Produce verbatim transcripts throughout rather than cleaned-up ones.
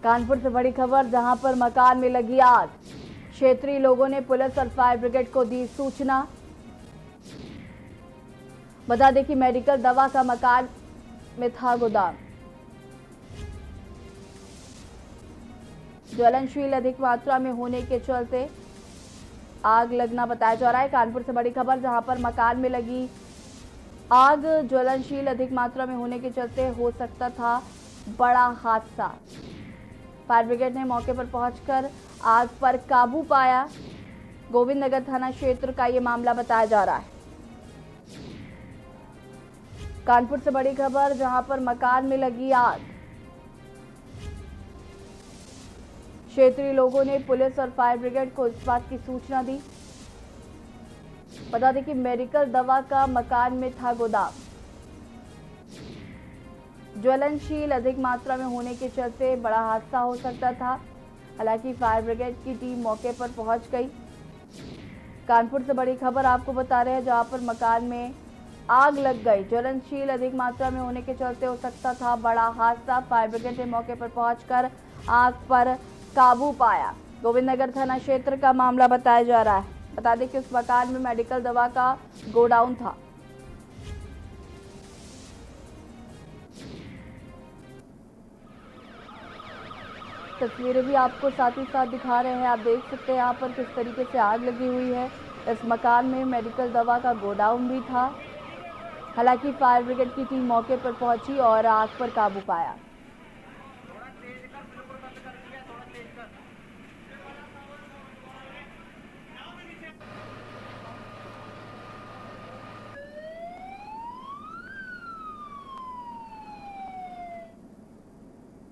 कानपुर से बड़ी खबर, जहां पर मकान में लगी आग। क्षेत्रीय लोगों ने पुलिस और फायर ब्रिगेड को दी सूचना। बता दें कि मेडिकल दवा का मकान में था गोदाम। ज्वलनशील अधिक मात्रा में होने के चलते आग लगना बताया जा रहा है। कानपुर से बड़ी खबर, जहां पर मकान में लगी आग ज्वलनशील अधिक मात्रा में होने के चलते हो सकता था बड़ा हादसा। फायर ब्रिगेड ने मौके पर पहुंचकर आग पर काबू पाया। गोविंद नगर थाना क्षेत्र का ये मामला बताया जा रहा है। कानपुर से बड़ी खबर, जहां पर मकान में लगी आग। क्षेत्रीय लोगों ने पुलिस और फायर ब्रिगेड को इस बात की सूचना दी। बता दें कि मेडिकल दवा का मकान में था गोदाम। ज्वलनशील अधिक मात्रा में होने के चलते बड़ा हादसा हो सकता था। हालांकि फायर ब्रिगेड की टीम मौके पर पहुंच गई। कानपुर से बड़ी खबर आपको बता रहे हैं, जहां पर मकान में आग लग गई। ज्वलनशील अधिक मात्रा में होने के चलते हो सकता था बड़ा हादसा। फायर ब्रिगेड ने मौके पर पहुंचकर आग पर काबू पाया। गोविंद नगर थाना क्षेत्र का मामला बताया जा रहा है। बता दें कि उस मकान में मेडिकल दवा का गोडाउन था। तस्वीरें भी आपको साथ ही साथ दिखा रहे हैं। आप देख सकते हैं यहाँ पर किस तरीके से आग लगी हुई है। इस मकान में मेडिकल दवा का गोडाउन भी था। हालांकि फायर ब्रिगेड की टीम मौके पर पहुंची और आग पर काबू पाया।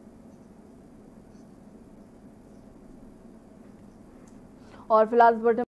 और फिलहाल